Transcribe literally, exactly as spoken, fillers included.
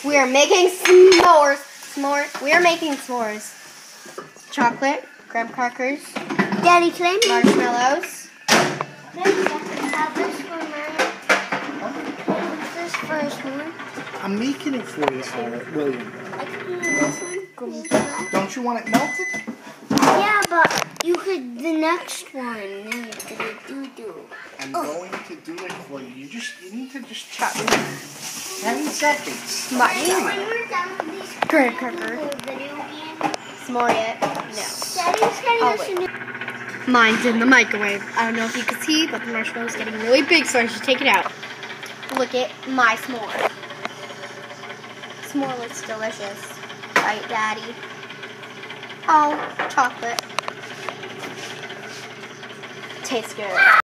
We are making s'mores. S'mores. We are making s'mores. Chocolate, graham crackers, Daddy, can I make marshmallows. have this one, right? What's this first one? I'm making it for you, uh, William. I can do this one. Don't you want it melted? Yeah, but you could the next one. Then you could do do. I'm oh. going to do it for you. You just you need to just chat with me. Ten seconds. My When we're done with these graham cracker. video game, S'more it? No. Daddy's getting I'll us a wait. new. Mine's in the microwave. I don't know if you can see, but the marshmallow's getting really big, so I should take it out. Look at my s'more. S'more looks delicious. Right, Daddy? Oh, chocolate. Tastes good.